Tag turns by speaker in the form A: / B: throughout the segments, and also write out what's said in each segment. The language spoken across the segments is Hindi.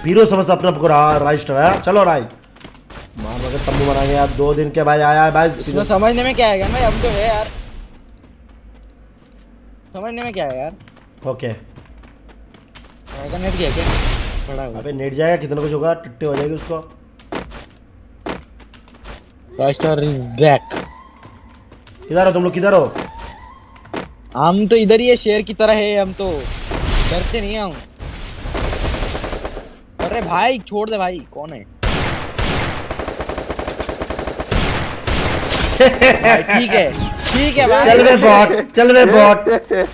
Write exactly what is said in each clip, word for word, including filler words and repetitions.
A: हीरो समझ अपने आपको राइस्टर है। चलो राय मार मगर तंबू बनाएंगे यार। दो दिन के बाद आया है भाई।
B: इसमें समझने में क्या है भाई, हम तो है यार, समझने में क्या है यार।
A: ओके
B: का नेट क्या क्या बड़ा
A: अबे नेट जाएगा कितना कुछ होगा, टिट्टे हो जाएगी उसको।
B: Raistar is back.
A: किधर हो तुम लोग, किधर हो?
B: हम तो इधर ही है, शेर की तरह है हम तो, डरते नहीं हम। अरे भाई छोड़ दे भाई, कौन है? ठीक है ठीक है भाई।
A: चल बे बॉट, चल बे बॉट।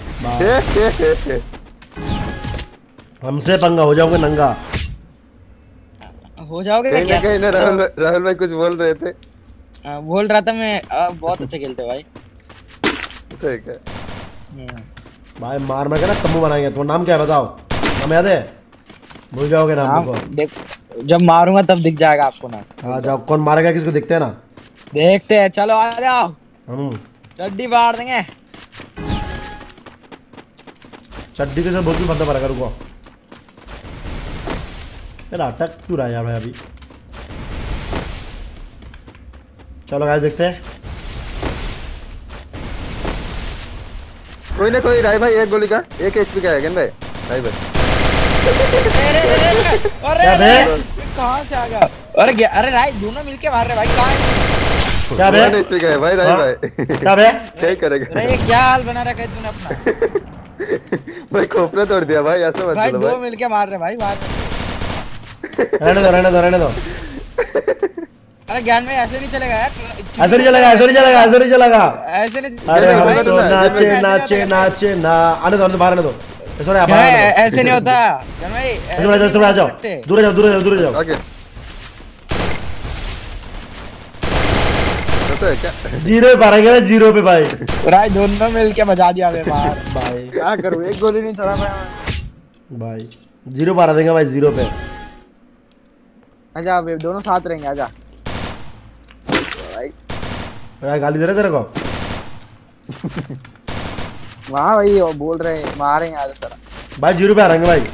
A: हमसे पंगा हो जाओगे नंगा,
B: हो जाओगे
C: कहीं
B: क्या?
C: ना कहीं ना राहुल राहुल भाई कुछ बोल रहे थे।
B: आ, बोल रहा था मैं, आ, बहुत अच्छा खेलते भाई।
C: सही क्या
A: भाई मार मार के ना तंबू बनाएंगे। तुम्हारा नाम क्या है बताओ, नाम याद है? भूल जाओगे नाम,
B: नाम
A: को
B: देख, जब मारूंगा तब दिख जाएगा आपको नाम।
A: हाँ जाओ, कौन मारेगा किसको देखते हैं ना।
B: देखते हैं, चलो आ जाओ,
A: हम
B: चड्डी फाड़ देंगे।
A: चड्डी के साथ बोल के बंदा मारेगा। रुको यार अटक क्यों रहा है यार भाई अभी। चलो गाइस देखते हैं।
C: कोई ना कोई राय भाई, एक गोली का एक एचपी का है क्या भाई? राय भाई
B: अरे अरे कहां से आ गया? अरे क्या? अरे राय दोनों मिलके मार रहे भाई, कहां है?
A: क्या बे?
C: एचपी का है भाई राय भाई।
A: क्या बे?
C: क्या करेगा?
B: अरे क्या हाल बना रखा है तूने अपना?
C: भाई खोपड़ा तोड़ दिया भाई, ऐसा मत
B: भाई
C: बोलो
B: दो
C: भाई।
B: मिलके मार रहे भाई, मार।
A: रहने दो रहने दो रहने दो।
B: अरे ज्ञान में ऐसे नहीं चलेगा यार,
A: ऐसे नहीं चलेगा, ऐसे नहीं चलेगा, ऐसे नहीं चलेगा।
B: ऐसे नहीं।
A: अरे हम
B: भाई,
A: तो नाचे नाचे नाचे ना। आने दो, आने दो, बाहर आने दो। सॉरी आप बाहर आने दो।
B: ऐसे नहीं होता ज्ञान भाई, ऐसे
A: दूर आ जाओ,
B: नहीं
A: दूर आ जाओ,
B: कर सकते।
A: दूर आ जाओ, दूर आ जाओ, दूर आ जाओ।
C: ओके ऐसा है क्या?
A: जीरो पे मारेंगे ना, जीरो पे भाई।
B: राय दोनों मिलके बजा दिया बे मार।
A: भाई
B: क्या करूं, एक गोली नहीं चला मैं।
A: भाई जीरो मारा देंगे भाई, जीरो पे।
B: आजा अब दोनों साथ रहेंगे, आजा भाई।
A: भाई गाली दे रहे तेरे को?
B: वहाँ भाई वो बोल रहे हैं मारेंगे आज सारा।
A: भाई जीरो पे आ रहेंगे भाई।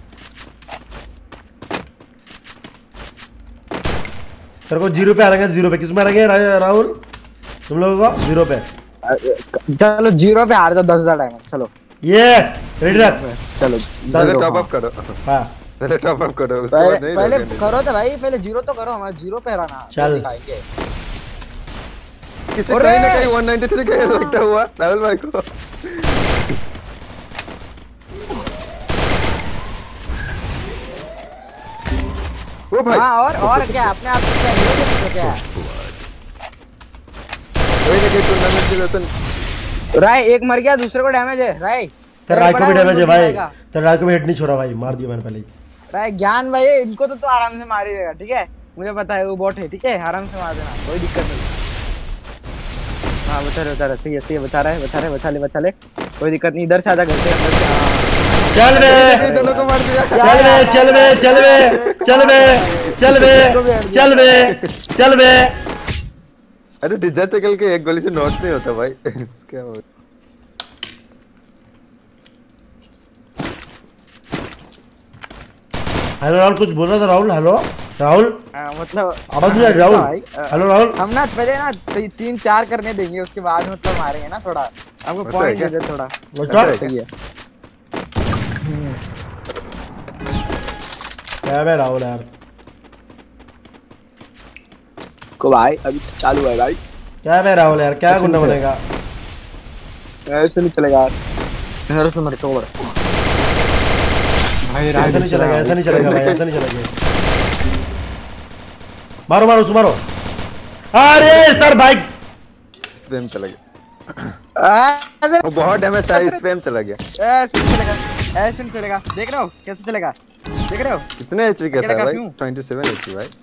A: तेरे को जीरो पे आ रहेंगे, जीरो पे। किस में आ रहेंगे रा- राहुल तुम लोगों को? जीरो पे।
B: चलो जीरो पे हार जाओ, दस हजार डायमंड। चलो
A: ये रेडी रख।
B: चलो
C: पहले टॉप अप करो,
A: हाँ
C: पहले टॉप अप करो, उसके
B: पहले
C: बाद नहीं
B: पहले
C: दोगे।
B: करो तो भाई, पहले जीरो तो करो, हमारा जीरो पे हराना।
A: चल।
B: दिखाएंगे।
C: किसी
B: अरे!
C: कहीं ना कहीं वन नाइंटी थ्री का लगता हुआ राहुल भाई को। ओ भाई
B: हाँ और और क्या अपने आप को क्या हीरो देखो क्या?
C: कोई ना कोई टूर्नामेंट की वजह
B: राय एक मर गया, दूसरे को डैमेज है। राय
A: तेरा राय को भी डैमेज है भाई। तेरा राय को भी हिट नहीं छोड़ा भाई, मार दिया मैंने पहले ही।
B: राय ज्ञान भाई इनको तो तू आराम से मार ही देगा, ठीक है? मुझे पता है वो बॉट है, ठीक है? आराम से मार देना, कोई दिक्कत नहीं। हाँ बचा रहे बचा रहे, सही है सही है, बचा रहा है बचा रहे, बचा ले बचा ले, कोई दिक्कत नहीं। इधर से आजा, घर से अंदर से। हाँ
A: चल बे
C: दोनों को मार दिया।
A: चल बे चल बे चल बे चल बे चल बे चल बे चल बे।
C: अरे डिजिटल के एक गोली से नॉट नहीं होता भाई। क्या हो
A: हेलो राहुल, कुछ बोल रहा था राहुल? हेलो राहुल,
B: हाँ, मतलब
A: आवाज नहीं आ रही राहुल?
B: भाई, अ,
A: हेलो राहुल।
B: हम ना पहले ना ती, तीन चार करने देंगे, उसके बाद मतलब मारेंगे ना थोड़ा, आपको
C: ऐसा
B: पॉइंट
C: है
B: दे दे थोड़ा।
A: अच्छा
B: सही है।
A: क्या है राहुल यार?
B: को भाई अभी तो चालू है भाई,
A: क्या है राहुल यार? क्या गुंडा बनेगा?
B: ऐसे नहीं चलेगा यार, ऐसे मत करो भाई।
A: ऐसा नहीं चलेगा, ऐसा नहीं चलेगा भाई, ऐसा नहीं चलेगा। मारो मारो उसको मारो। अरे सर भाई
C: स्पैम चला गया।
B: ऐसे
C: वो बहुत डैमेज था, स्पैम चला गया।
B: ऐसे नहीं चलेगा, ऐसे नहीं चलेगा। देख रहे हो कैसे चलेगा? देख रहे हो
C: कितने एचपी का
B: अकेला
C: था भाई?
B: काफी हूँ।
C: सत्ताईस एचपी भाई।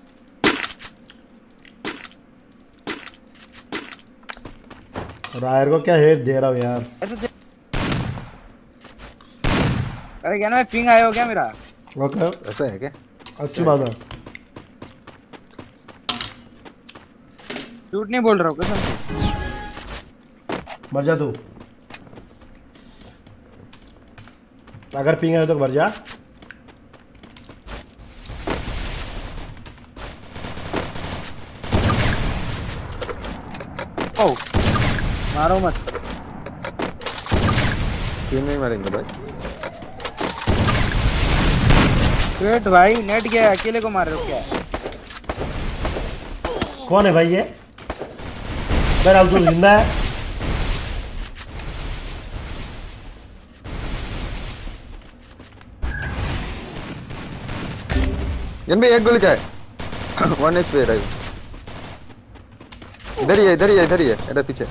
A: रायर को क्या हेट दे रहा हूँ यार।
B: ऐसे दे- अरे क्या ना मैं पिंग आया हो क्या मेरा?
A: ओके
C: ऐसा है क्या?
A: अच्छी बात है।
B: झूठ नहीं बोल रहा हूँ कसम से।
A: मर जा तू, अगर पिंग है तो मर जा।
B: मारो मत।
C: तीन नहीं मारेंगे भाई।
B: वेट भाई नेट गया, अकेले को मार रहे हो क्या?
A: कौन है भाई ये? बहरहाल तू जिंदा है।
C: इनमें एक गोली का है। वन एच पे है। इधर ही है, इधर ही है, इधर ही है, इधर पीछे।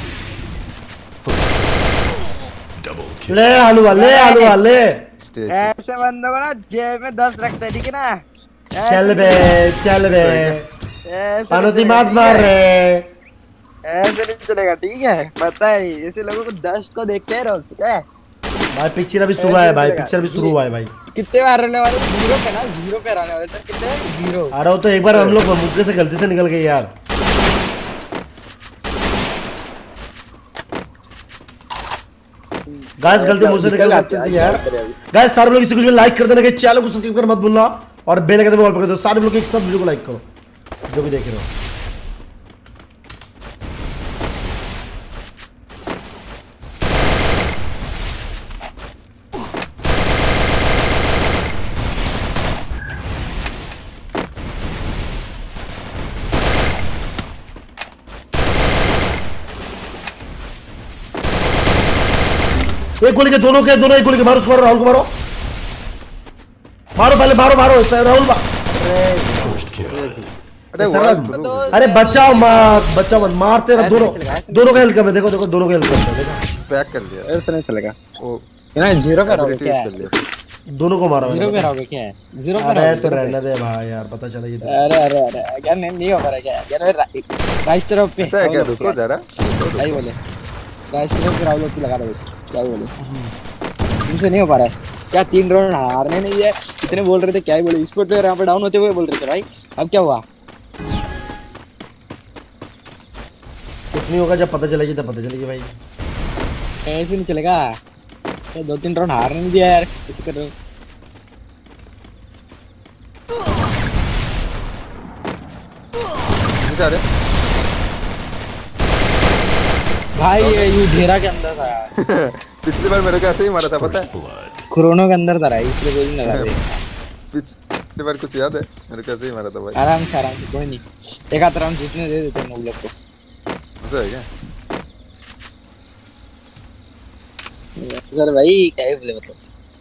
A: ले हलवा, ले हलवा, ले।
B: ऐसे बंदों को ना जेब में दस रखते हैं, ठीक है ना?
A: चल बे, चल बे।
B: ऐसे
A: अनुति
B: नहीं
A: मत
B: चलेगा,
A: मार
B: ठीक है?
A: रहे।
B: ऐसे नहीं चलेगा, ठीक है? पता है ऐसे लोगों को दस को देखते हैं रोज, ठीक है?
A: भाई पिक्चर अभी शुरू है भाई, पिक्चर अभी शुरू हुआ है भाई।
B: कितने बार रहने वाले? जीरो पे ना, जीरो पे रहने वाले सर। कितने? जीरो।
A: अरे वो तो एक बार हम लोग मुक्के से गलती से निकल गए यार। गाइस गलती मुझसे निकल जाती थी यार। गाइस सारे लोग इसी कुछ में लाइक कर देना, चैनल को सब्सक्राइब करना मत भूलना और बेल आइकन दबाओ, पकड़ दो सारे लोग एक साथ वीडियो को लाइक करो जो भी देख रहे हो। एक गोली के दोनों के दोनों एक गोली के मारो, उसको मारो, राहुल को मारो, मारो पहले, मारो मारो राहुल।
C: अरे
A: अरे अरे बचाओ मत, बचाओ मत, मारते रहो दोनों दोनों का हेल्थ कम है। देखो देखो दोनों का हेल्थ कम है, देखो
C: बैक कर लिया।
B: ऐसे नहीं चलेगा।
C: वो
B: ना जीरो पे रहोगे क्या?
A: दोनों को मारा
B: जीरो
A: मैंने।
B: पे रहोगे क्या? जीरो पे
A: अरे
B: रहोगे?
A: तो रहने दे भाई यार, पता चलेगी तो।
B: अरे अरे अरे यार नहीं नहीं हो पा रहा क्या यार? राइट तरफ पे
C: ऐसा है क्या? रुको जरा,
B: सही बोले। राइट तरफ पे राहुल की लगा दो बस, क्या बोले? इनसे नहीं हो पा रहा है क्या? तीन राउंड हारने नहीं है, इतने बोल रहे थे, क्या ही बोले? स्पोर्ट प्लेयर यहाँ पे डाउन होते हुए बोल रहे थे भाई, अब क्या हुआ?
A: कुछ नहीं होगा, जब पता चलेगी तब पता चलेगी भाई।
B: ऐसे नहीं चलेगा, तो दो तीन राउंड हारने नहीं दिया यार, कैसे कर रहे हो? भाई ये यू घेरा के अंदर था यार।
C: पिछली बार मेरे को ऐसे ही मारा था, पता है?
B: कोरोना के अंदर था इसलिए कोई नहीं लगा रहे।
C: पिछली बार कुछ याद है? मेरे को ऐसे ही मारा था भाई।
B: आराम से आराम से, कोई नहीं, एक आध राउंड जीतने दे देते हैं हम लोग को।
C: ऐसा है क्या?
B: सर भाई क्या बोले मतलब?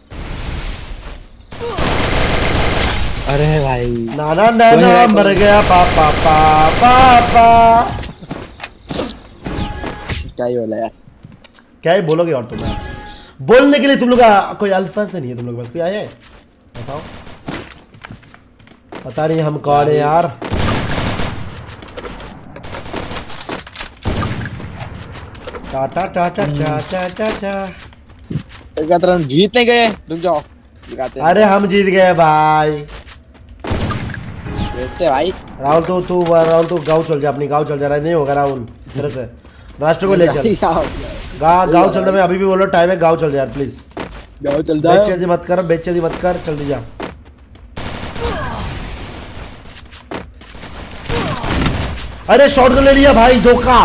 B: अरे भाई
A: नाना नाना मर गया पापा पापा पापा।
B: क्या ही बोला यार?
A: क्या ही बोलोगे और तुम यार? बोलने के लिए तुम लोग का कोई अल्फाज नहीं है तुम लोग के पास? कोई आया है बताओ? पता नहीं हम कौन है यार। टाटा टाटा टाटा टाटा।
B: एक आध राउंड जीत नहीं गए, रुक जाओ दिखाते हैं।
A: अरे हम जीत गए भाई।
B: देखते भाई।
A: राहुल तो तू राहुल तो गाँव चल जा, अपनी गाँव चल जा। रहा नहीं होगा राहुल तेरे से, राष्ट्र को ले चल। गाँव गाँव चल जा, मैं अभी भी बोल रहा हूँ टाइम है, गाँव चल जा यार प्लीज।
B: गाँव चल जा,
A: बेचैनी मत कर, बेचैनी मत कर, जल्दी जा। अरे शॉट ले लिया भाई, धोखा।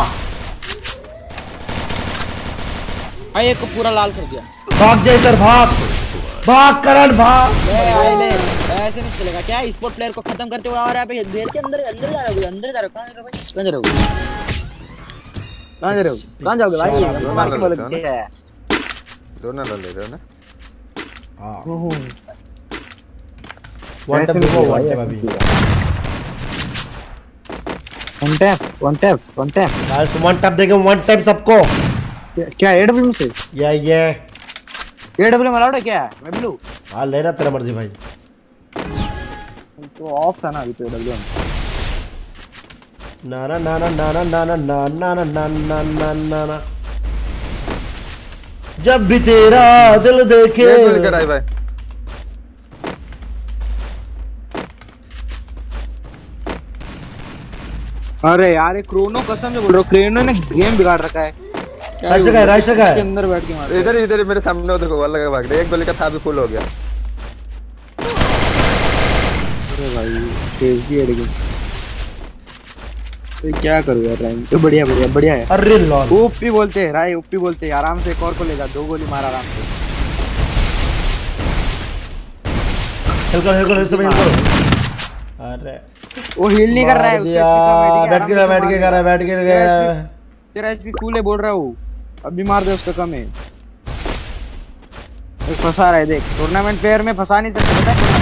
B: भाई एक को पूरा लाल कर दिया।
A: भाग जाए सर, भाग भाग करण भाग।
B: ले आए ले, ऐसे नहीं चलेगा क्या? स्पोर्ट प्लेयर को खत्म करते हुए आ रहा है भाई, गेट के अंदर अंदर जा रहा है, अंदर जा रहा है। कहां जा रहा है भाई? कहां जा रहे हो? कहां जा रहे हो? कहां जाओगे भाई?
C: दोनों
B: मार के
C: ले
B: बोल
C: लेते हो
B: क्या है?
C: दोनों ले रहे हो ना?
A: हां
B: ओहो
A: वन टैप देखो, वन टैप अभी।
B: One tap one tap one tap
A: guys one tap देंगे, वन टैप सबको।
B: क्या एडब्ल्यू से?
A: ये ये
B: एडब्ल्यू में अलाउड है क्या? मैं ब्लू
A: हां लेना तेरा मर्जी भाई।
B: तो ऑफ था ना अभी तो एडब्ल्यू।
A: ना ना ना ना ना ना ना ना ना ना ना ना ना ना ना जब भी तेरा दिल देखे।
C: ये गोली कर आई भाई।
B: अरे यार ये क्रोनो कसम से बोल रहा हूं, क्रोनो ने गेम बिगाड़ रखा है।
A: राइट का है, राइट का है।
B: के अंदर बैठ के मार।
C: इधर इधर मेरे सामने वो देखो, वाला का भाग रहा है। एक गोली का था भी फुल हो गया।
B: अरे भाई तेज भी है लेकिन तो क्या करूं यार राइम तो बढ़िया बढ़िया बढ़िया है।
A: अरे लॉल
B: ओपी बोलते हैं राय ओपी बोलते हैं आराम से एक और को ले जा दो गोली मार आराम से।
A: हेल कर हेल कर हेल कर। अरे
B: वो हील नहीं कर रहा है उसके
A: बैठ के बैठ के कर रहा है बैठ के गया
B: तेरा एचपी फुल है बोल रहा हूं अभी मार दे उसका कम है। एक फंसा रहा है देख टूर्नामेंट प्लेयर में फंसा नहीं सकते पता है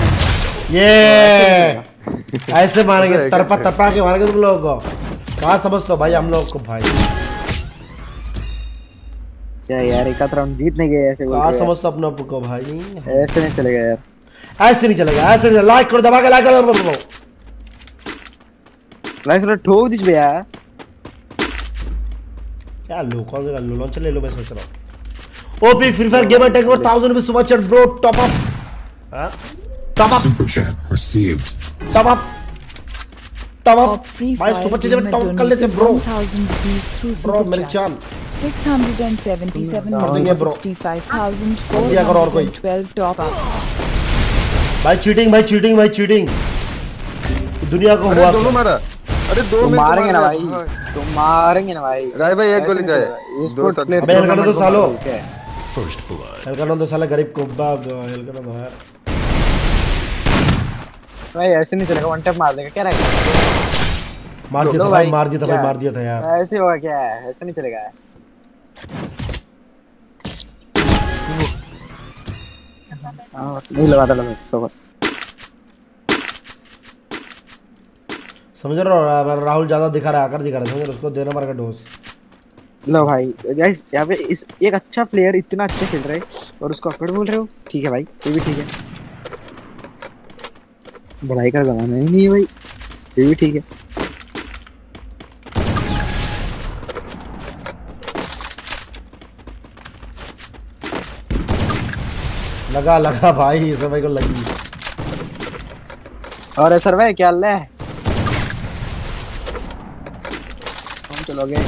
A: ये ऐसे मारेंगे तरपा तरपा के मारेंगे तुम लोगों को कहाँ समझते हो भाई हम लोग को भाई
B: क्या यार एक आध राउंड जीतने गए ऐसे बोल
A: कहाँ समझते हो अपने आप को भाई
B: ऐसे नहीं चलेगा यार
A: ऐसे नहीं चलेगा ऐसे नहीं लाइक करो दबा के लाइक करो
B: लाइक करो ठोक दिस बे यार
A: क्या लो कौन सा लो लॉन्च ले लो मैं सोच रहा हूँ OP free fire gamer take four thousand rupees super chat bro top up हां top up
D: Super chat received.
A: Top up top up भाई सुपर चैट में टॉप कर लेते ब्रो ब्रो मेरे चाल
E: six hundred seventy-seven sixty-five thousand four hundred twelve top up.
A: भाई चीटिंग भाई चीटिंग भाई चीटिंग दुनिया को हुआ
C: दोनों मारा अरे दो में
B: मारेंगे ना भाई तो मारेंगे ना भाई
C: राय भाई एक गोली जाए दो शॉट
A: अबे हेल करना तो सालो
D: First blood.
A: हेल करना तो साला गरीब को बाग हेल करना तो यार
B: भाई ऐसे नहीं चलेगा वन टैप मार देगा क्या रहेगा
A: मार दिया था भाई मार दिया था भाई मार दिया था यार
B: ऐसे होगा क्या है ऐसे नहीं चलेगा हां नहीं लगाता लगा सो बस
A: समझ रहे हो राहुल ज्यादा दिखा रहा है आकर दिखा रहा है समझ रहे उसको देना मार का डोज
B: लो भाई गाइस यहां पे इस एक अच्छा प्लेयर इतना अच्छा खेल रहा है और उसको अकड़ बोल रहे हो ठीक है भाई ये भी ठीक है बढ़ाई का जमाना ही नहीं है भाई ये भी ठीक है
A: लगा लगा भाई इस भाई को लगी
B: और सर भाई क्या हाल है हम चलोगे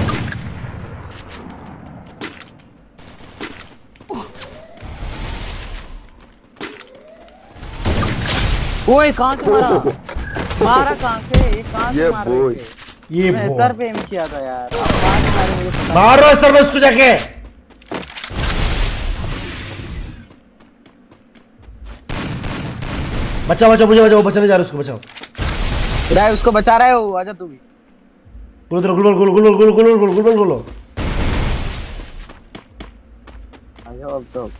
B: ओए कहां से मारा मारा कहां से ये कहां से मार रहे थे
A: ये
B: मैं सर पे एम किया था यार अब कहां से मारे मुझे पता
A: मारो सर में उसको जाके बचाओ बचाओ मुझे बचाओ बचाने जा रहे उसको बचाओ
B: राय उसको बचा रहा है वो आजा तू भी
A: गुल गुल गुल गुल गुल गुल गुल गुल गुल गुल
B: आजा अब तो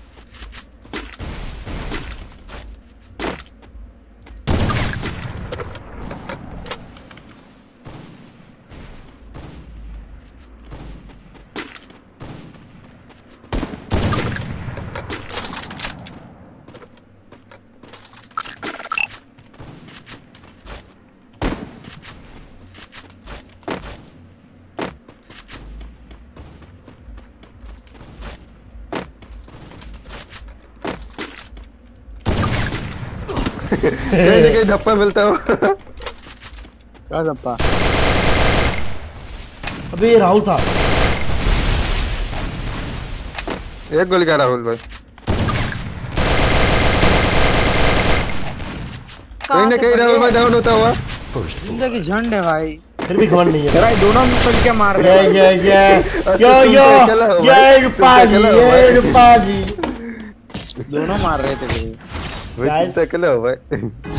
C: कहीं ना कहीं धप्पा मिलता हो
B: क्या धप्पा
A: अबे ये राहुल था
C: एक गोली का राहुल भाई कहीं ना कहीं राहुल भाई डाउन होता हुआ
B: जिंदगी झंड है भाई
A: फिर भी घमंड नहीं है
B: भाई दोनों मिल के मार
A: ये
B: रहे
A: ये ये यो यो ये रुपाजी ये रुपाजी
B: दोनों मार रहे थे भाई
C: भाई चिंता अकेले हो भाई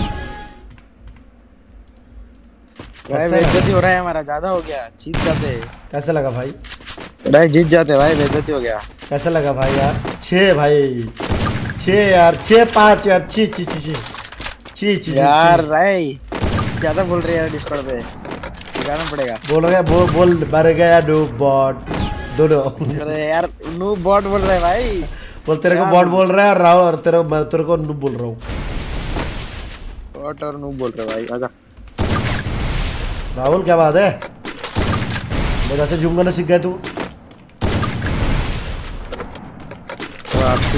B: भाई बेइज्जती हो रहा है हमारा ज्यादा हो गया जीत जाते
A: कैसा लगा भाई
B: भाई जीत जाते भाई बेइज्जती हो गया
A: कैसा लगा भाई यार छः भाई छः यार छः पाँच यार छी छी छी छी छी छी
B: यार भाई ज्यादा बोल रहे यार डिस्कॉर्ड पे दिखाना पड़ेगा
A: बोल रहे बोल बोल मर गया नो बॉट दोनों
B: अरे यार नो बॉट बोल रहे भाई
A: बोल तेरे को बॉट बोल रहा है राहुल और तेरे मैं तेरे को नूब बोल रहा हूँ
B: बॉट और नो बोल रहे भाई आजा
A: राहुल क्या बात है मेरे से जूम करना सीख गया तू
B: तो आपसे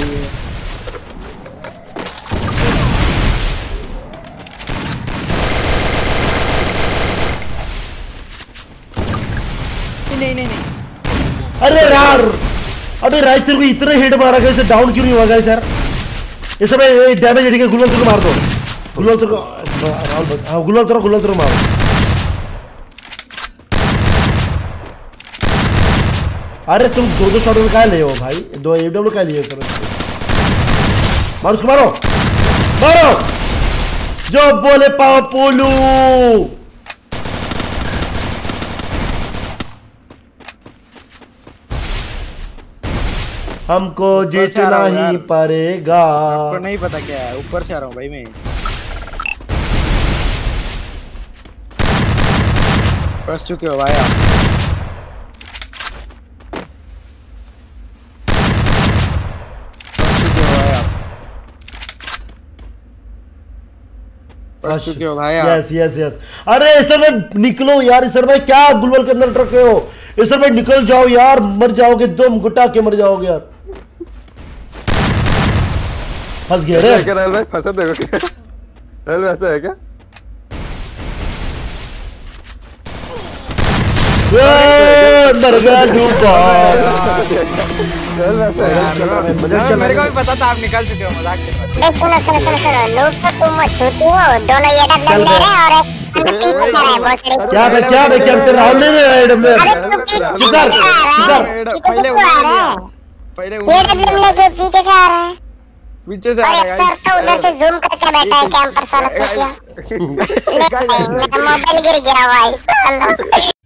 B: नहीं नहीं नहीं
A: अरे यार अबे राइट तेरे को इतना हिट मारा गया इसे डाउन क्यों नहीं हुआ गाइस यार इस समय डैमेज एडी के गुलवल तेरे को मार दो गुलवल तेरे को राहुल हां गुलवल तेरे गुलवल तेरे मारो अरे तुम दो दो शॉट में क्या ले हो भाई? दो एडब्ल्यू क्या लिए सर? मारो उसको, मारो मारो जो बोले पाओ पोलू। हमको जीतना ही पड़ेगा।
B: आपको नहीं पता क्या है, ऊपर से आ रहा हूँ भाई मैं। फंस चुके हो भाई आप। फंस चुके हो भाई आप।
A: Yes yes yes. अरे सर भाई निकलो यार, सर भाई क्या गुलवल के अंदर रखे हो? सर भाई निकल जाओ यार, मर जाओगे तुम, गुटा के मर जाओगे यार। फंस गया रे
C: क्या राहुल भाई? फंसा देखो क्या राहुल ऐसा है क्या?
A: मर गया डूबा।
B: मेरे को भी पता था आप निकल चुके हो, मजाक कर रहा था।
F: सुनो सुनो सुनो सुनो, लोग तो तुम छूती हो, दोनों ये डब्ल्यू ले रहे हैं और
A: क्या भाई क्या भाई क्या तेरा राहुल नहीं है डब्ल्यू?
F: चिकर चिकर
B: पहले पहले
F: ये डब्ल्यू लेके पीछे से आ रहा है,
B: पीछे से आ
F: और
B: रहा
F: एक सर तो उधर से जूम करके बैठा है कैंपर साला चूतिया। मेरा मोबाइल गिर गया भाई साला।